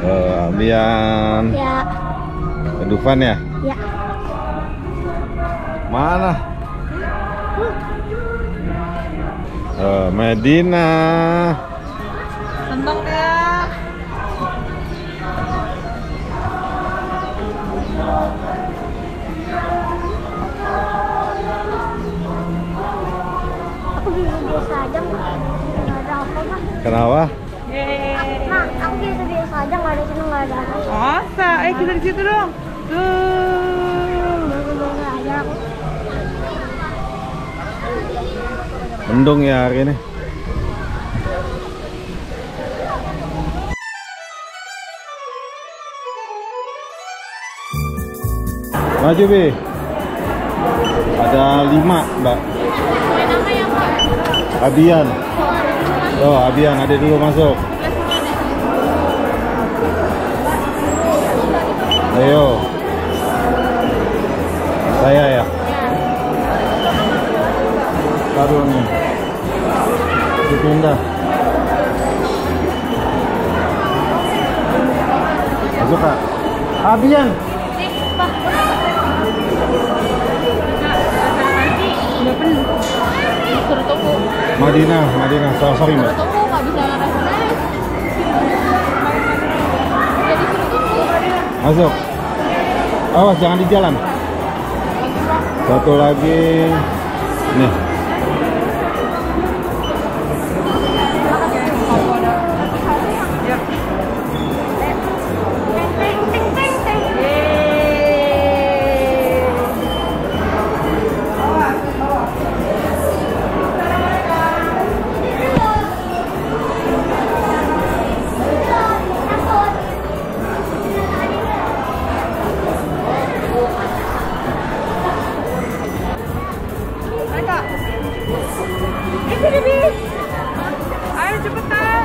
Abian. Ya. Dufan ya? Ya. Mana? Medina. Seneng dia. Aku biasa aja, nggak ada apa-apa. Kenapa? Nah, aku biasa aja, nggak ada seneng, nggak ada apa. Masa? Kita di situ dong. Tuh. Biasa aja aku. Mendung ya hari ini. Maju Bi. Ada 5 Mbak. Abian. Oh Abian, ada dulu masuk. Ayo. Saya ya. Taruh nih. Dipindah. Masuk Kak. Abian. Udah penuh. Suruh tunggu. Madinah, sorry Mbak. Tunggu nggak bisa naik. Jadi suruh tunggu. Masuk. Awas jangan di jalan. Satu lagi. Nih. Ayo cepetan.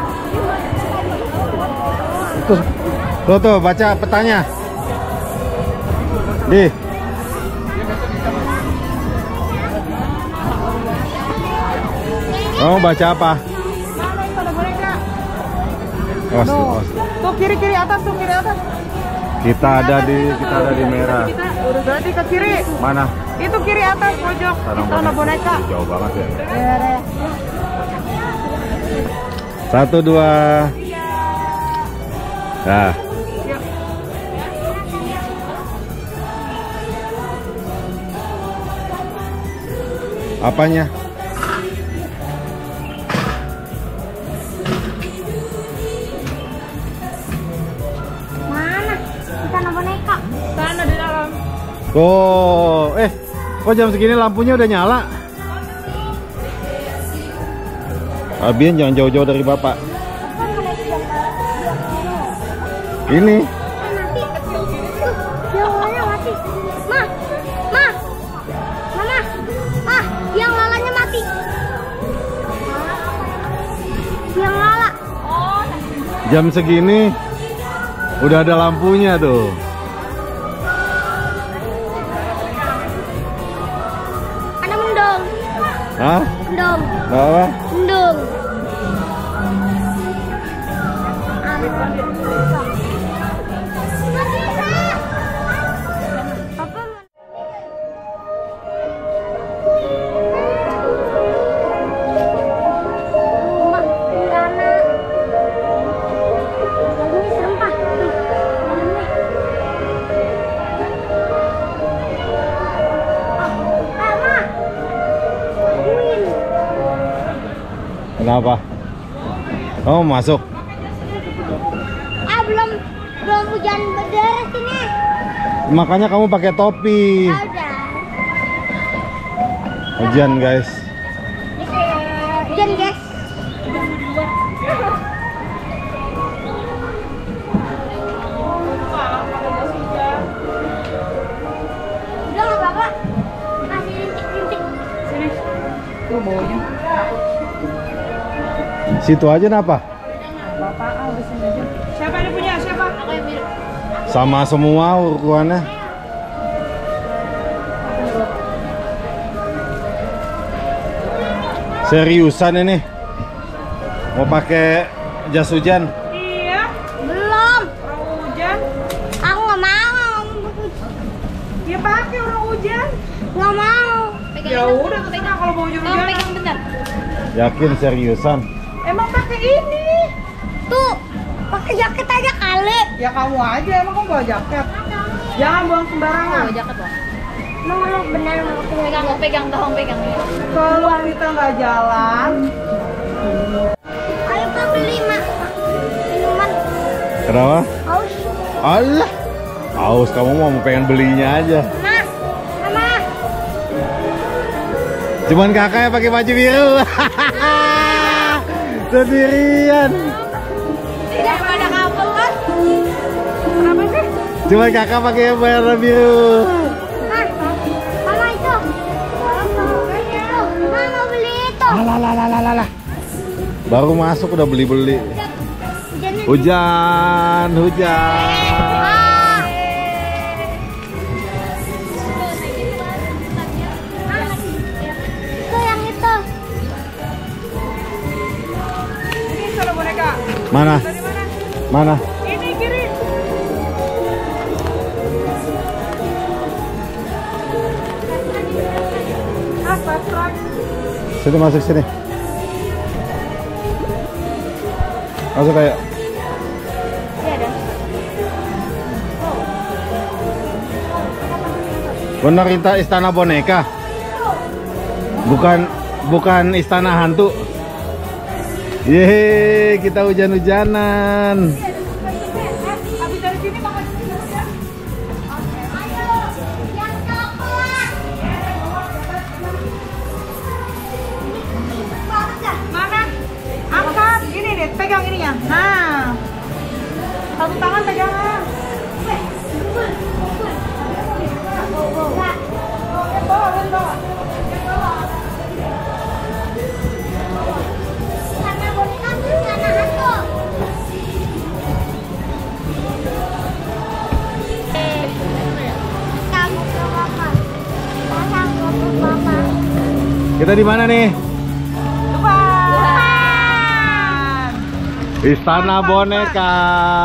Tuh, baca petanya. Di. Kamu baca apa? Mana itu ada boneka? Awas. Tuh kiri atas, tuh kiri atas. Kita ada di merah. Kita udah berarti ke kiri. Mana? Itu kiri atas pojok. Itu ada boneka. Jauh banget ya. Ya. 1, 2. Nah. Apanya? Mana? Kita ada boneka. Sana di dalam. Oh, kok jam segini lampunya udah nyala? Abian jangan jauh-jauh dari bapak. Ini. Mati. Yang lalanya mati. Mama. Yang lalanya mati. Yang lala. Jam segini udah ada lampunya tuh. Ada mendung. Hah? Mendung. Apa? Mendung. Kenapa? Kamu masuk? Belum hujan berderas ini. Makanya kamu pakai topi. Udah. Hujan guys. Hujan guys. Udah nggak apa-apa. Masih rintik-rintik. Sini. Tuh baunya. Situ aja napa? Bapak udah sini aja. Siapa yang punya? Siapa? Aku yang biru. Sama semua ukurannya. Seriusan ini? Mau pakai jas hujan? Iya. Belum. Ya udah terserah kalau mau hujan-hujanan. pegang bentar. Yakin seriusan? Emang pakai ini. Tuh, pakai jaket aja kali. Ya kamu aja, emang kamu bawa jaket. Jangan buang sembarangan. Jaket loh. Emang lu benar mau pegang, tolong pegang. Kalau kita nggak jalan, Ayo Pak beli minuman. Kenapa? Haus. Allah. Aus, kamu mau pengen belinya aja. Mas, Mama. Cuman kakak yang pakai baju biru. Sendirian. Tidak pada kabel kan? Kenapa sih? Cuman kakak pakai yang warna biru. Mama itu. Mama mau beli itu. Alah. Baru masuk udah beli-beli. Hujan. Itu yang itu. ini kalau boneka. Mana? Dari mana? Mana? Ini kiri. Pasrah. Sini masuk sini. Masuk kayak. Iya ada. Benar istana boneka. Bukan istana hantu. Yeay, kita hujan-hujanan. Habis dari sini makan dulu ya. Ayo, yang coklat. Mana? Angkat. Ini deh, pegang ininya. Nah. Satu tangan pegangan. Karena boneka tuh karena hantu. Kamu ke mama. Kamu ke mama. Kita di mana nih? Depan. Istana boneka.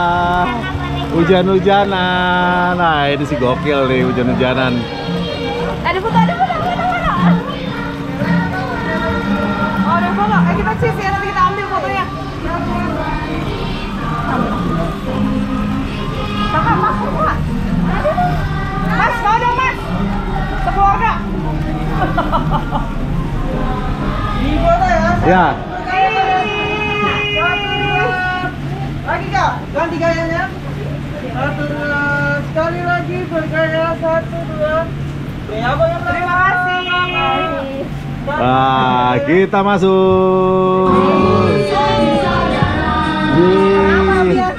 Hujan-hujanan. Nah, ini sih gokil nih hujan-hujanan. Ada foto. Oh, ada foto. Kita cis ya, nanti kita ambil fotonya. Kakak masuk, Pak. Mas, mau dong, Mas. Sekeluarga. Di foto ya. Ya. Lagi Kak, ganti gayanya. Satu, dua. Sekali lagi bergaya. Satu, dua. Terima kasih. Wah, kita masuk. Yeay.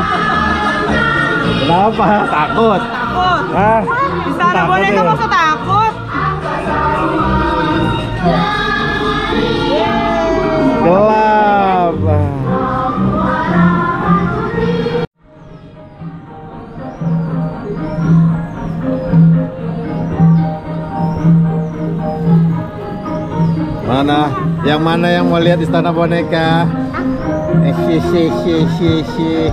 Kenapa? Takut? Takut. Hah? Bisa ada Takut boneka ya? masa takut? Gelap. Mana yang mau lihat istana boneka? Si.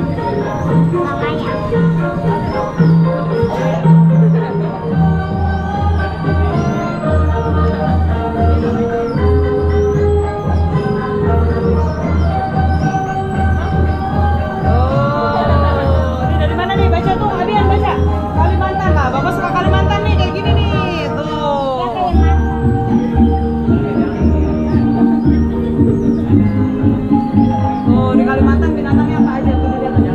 Ini dari mana nih? Baca tuh, Abian baca. Kalimantan lah. Bapak suka Kalimantan nih, kayak gini nih. Tuh. Di Kalimantan binatangnya apa aja tuh dilihat aja.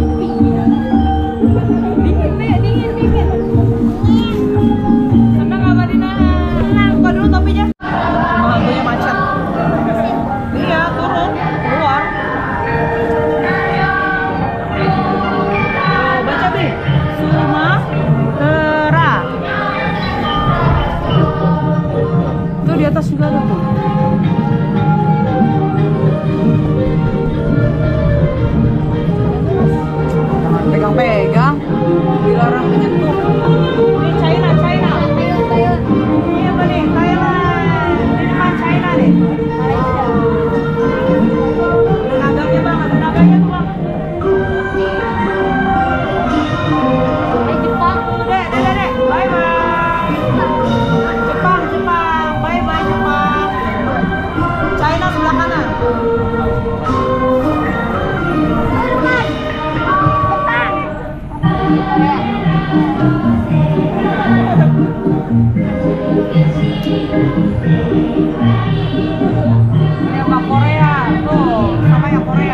Dingin. Senang apa Dina? Senang. Buka dulu topinya. Hantunya macet. Iya, turun, keluar. Baca Bi. Sumatera. Tuh di atas juga tuh.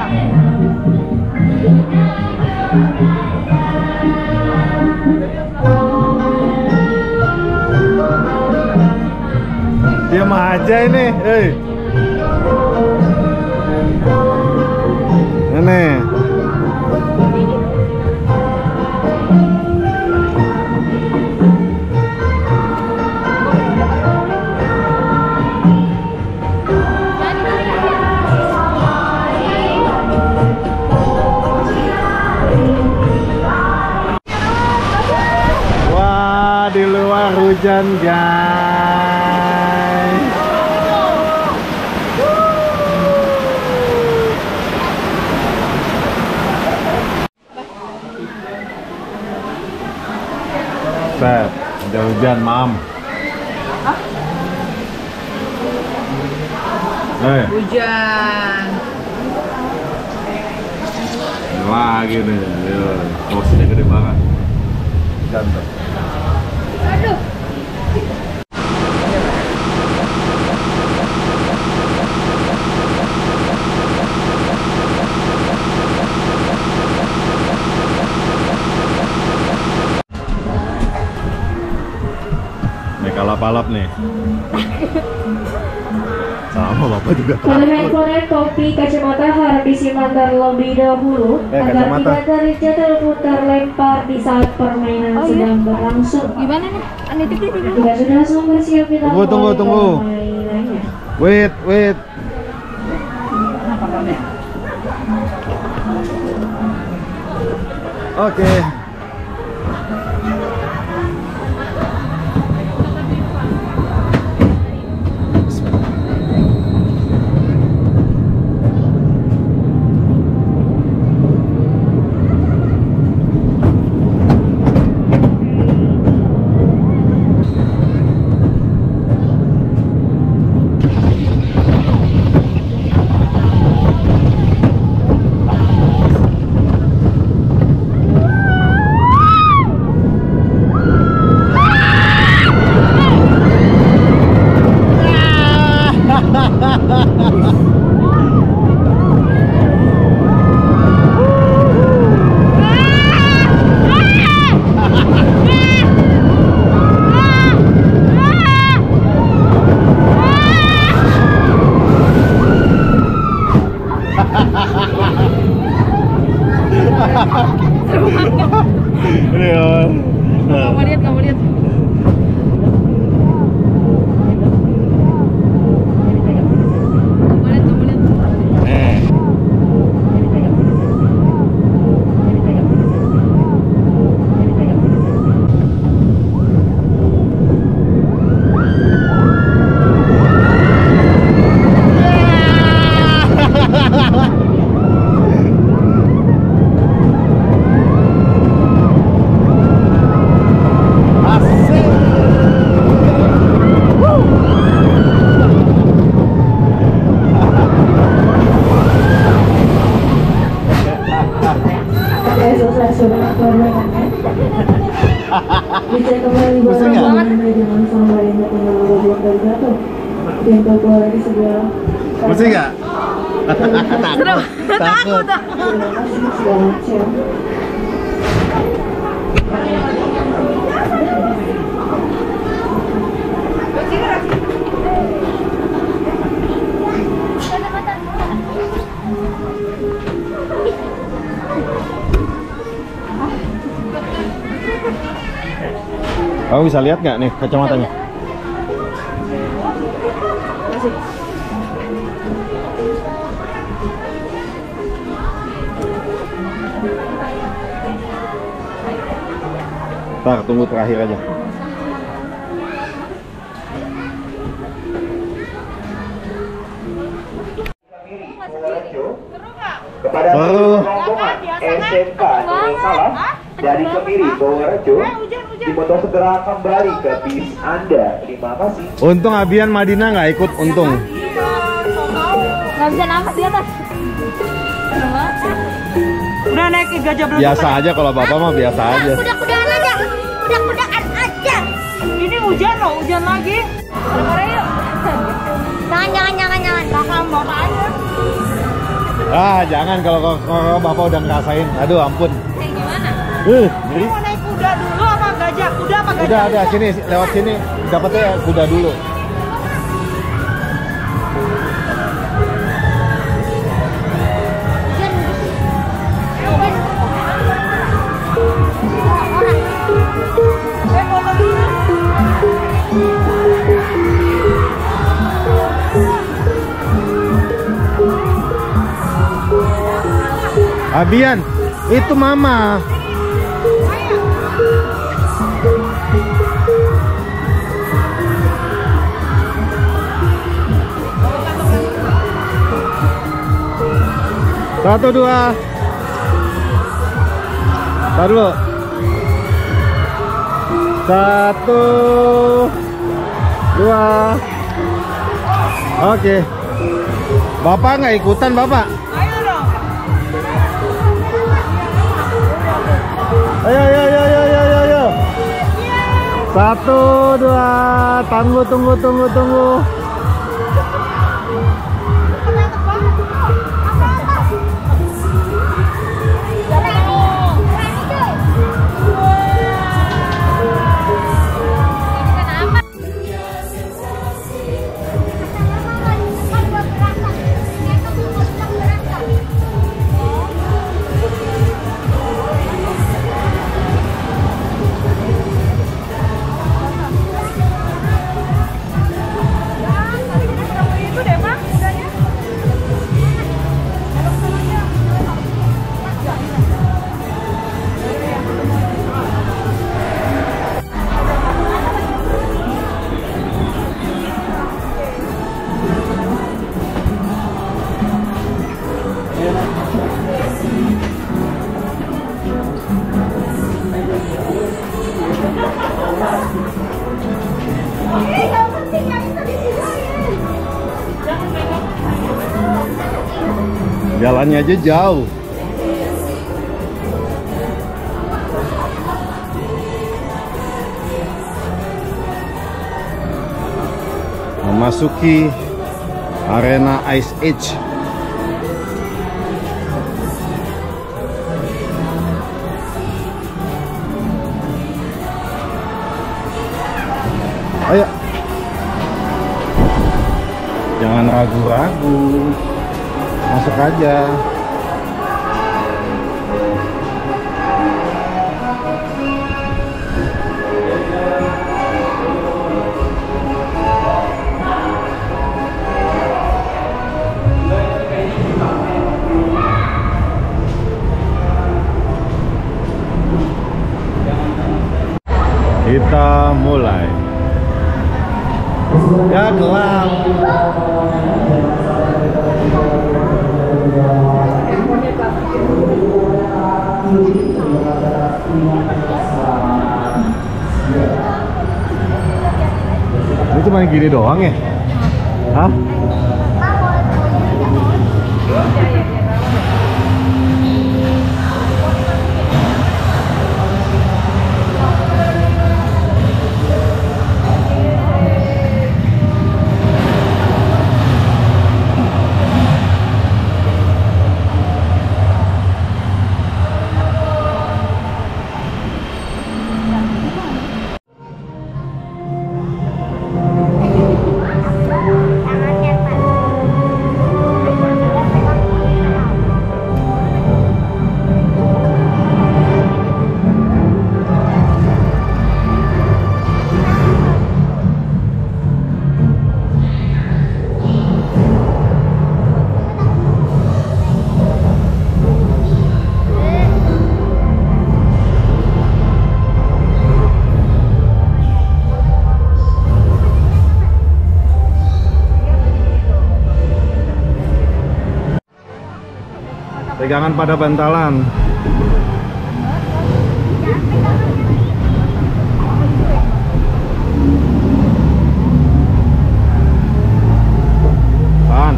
Diam aja ini, Ini. Wah, di luar hujan, guys. Set, ada hujan, Mam. Hujan. Lagi nih, posnya gede banget. Ganteng. Aduh. Nih kalap-kalap nih. Sama bapak juga Kalau handphone, topi, kacamata harap disimpan terlebih dahulu agar kacamata. tidak terjatuh terlempar di saat permainan sedang berlangsung. Gimana nih? Anitip Jika sudah semua bersiap, kita Tunggu. permainannya. Wait. Oke. Ini ya. Kamu lihat. Dicek kembali barang-barang Anda jangan sampai Anda belum terjatuh. Pintu keluar di sebelah Pusing nggak? Takut. Terima kasih selamat siang. Kamu bisa lihat nggak nih kacamatanya? Ntar tunggu terakhir aja. Kepada seluruh rombongan SMK Nurul Salam dari Kemiri Purworejo dimotor segera kembali ke bis Anda. Terima kasih. Untung Abian Madinah nggak ikut, untung. Nggak bisa nafas di atas. Udah naik ke gajah belum? Biasa aja kalau bapak mah biasa aja. Kuda-kudaan aja. Kuda-kudaan aja. Ini hujan loh, hujan lagi. Yuk. Jangan. Bakal aja. Ah, jangan kalau Bapak udah ngerasain. Aduh, ampun. Kayak gimana? Ngeri. Mau naik kuda dulu apa gajah? Kuda apa gajah? Udah ada sini, lewat sini. Dapatnya kuda dulu. Abian, itu Mama. Satu, dua. Taruh dulu. Satu, dua. Oke. Bapak nggak ikutan, Bapak? Ayo dong. Ayo, ayo, ayo, ayo, ayo, ayo. Satu, dua. Tunggu, tunggu, tunggu, tunggu. Jalannya aja jauh. Memasuki arena Ice Age. Ayo. Jangan ragu-ragu. Masuk aja. Kita mulai. Ya gelap. Ini cuma gini doang ya? Hah? Pegangan pada bantalan. Tahan.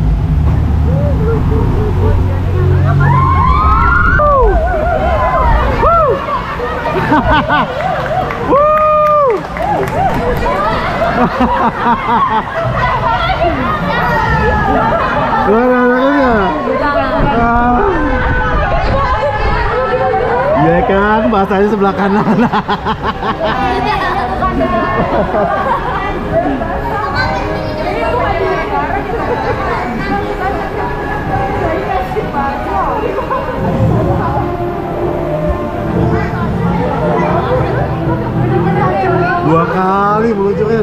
Hahaha. Iya kan, bahasanya sebelah kanan. Dua kali meluncurin.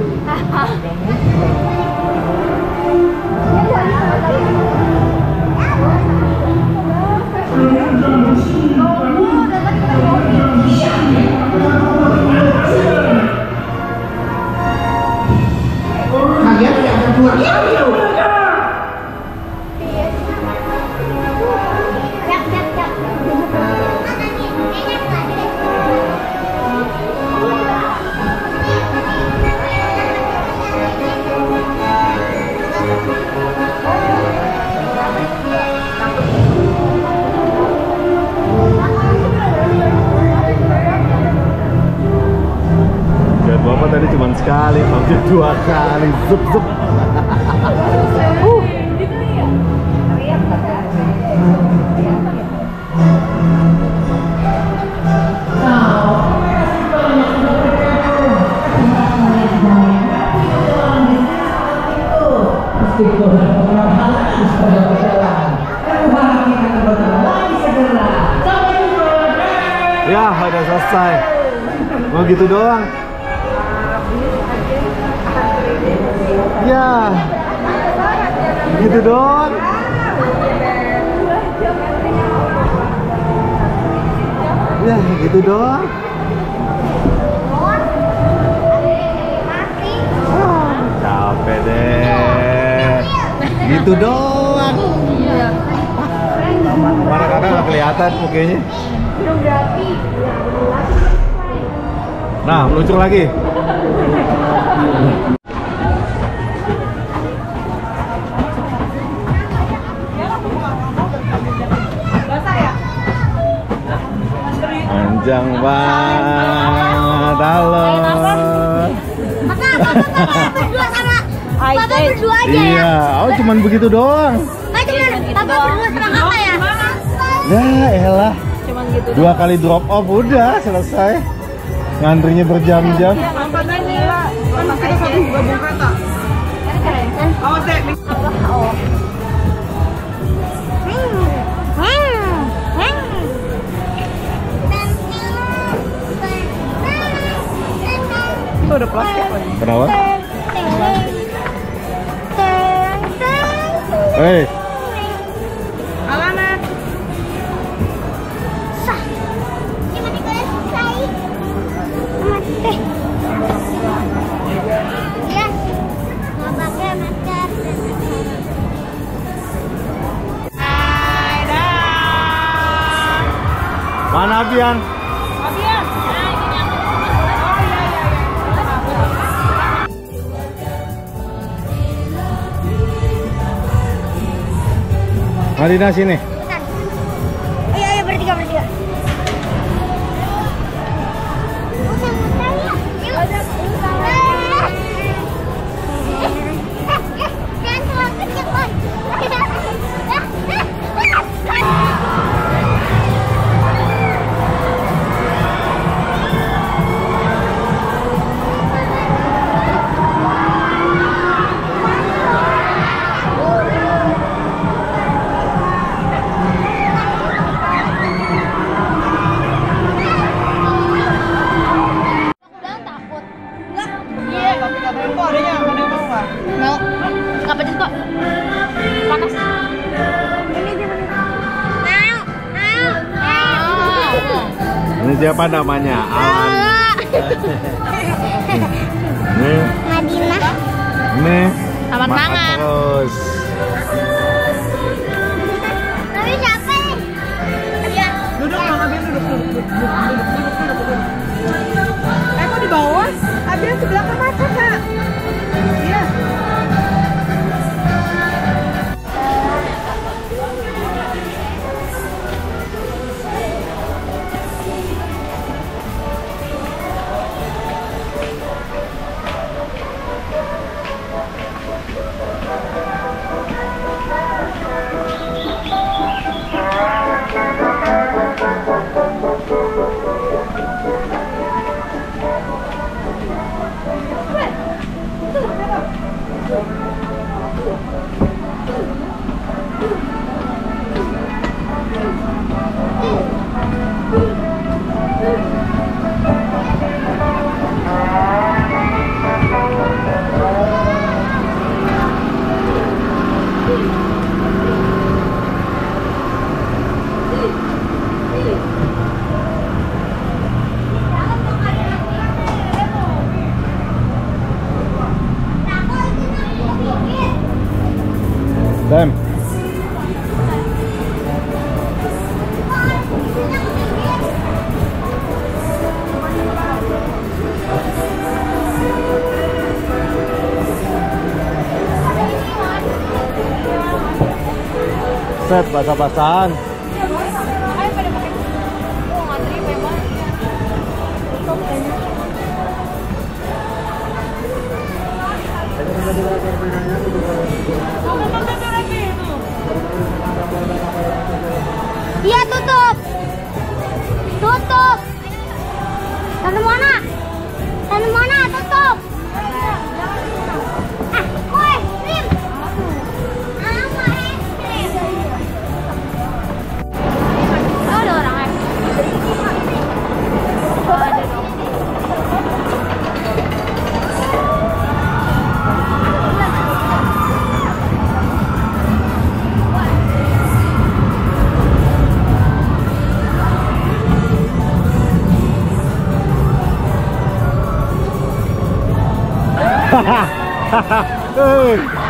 Bapak tadi cuma sekali, hampir dua kali, zup zup. Ya, udah selesai. Mau gitu doang. Ya, gitu doang. Ya, gitu doang. Capek deh. Gitu doang. Mana kakak nggak kelihatan mukanya. Nah, meluncur lagi. Panjang banget, halo. Berdua sama Papa berdua aja ya? Iya, oh cuman begitu doang. Papa berdua sama kakak ya? Ya elah, dua kali drop off udah selesai. Ngantrinya berjam-jam. Kan kita satu gabung kereta. Awas deh. Itu udah plastik lagi. Kenapa? Hei. Alana. Mana Abian? Madina sini. Ayo bertiga. Ini siapa namanya? Alan. Ini Madinah. Ini Selamat makan makan. terus. Tapi siapa nih? Iya. Duduk, Bang Abian duduk. Kok di bawah? Abian sebelah kan macet, Kak. Iya. Buset, basah-basahan. Ayo pada pakai. Oh, ngantri memang. Tutup kayaknya. Iya, tutup. Tutup. Tanam mana? Tanam mana? Tutup. Ah, kue, krim. Sama es krim. Oh, ada orang Oh, ada dong. Hahaha.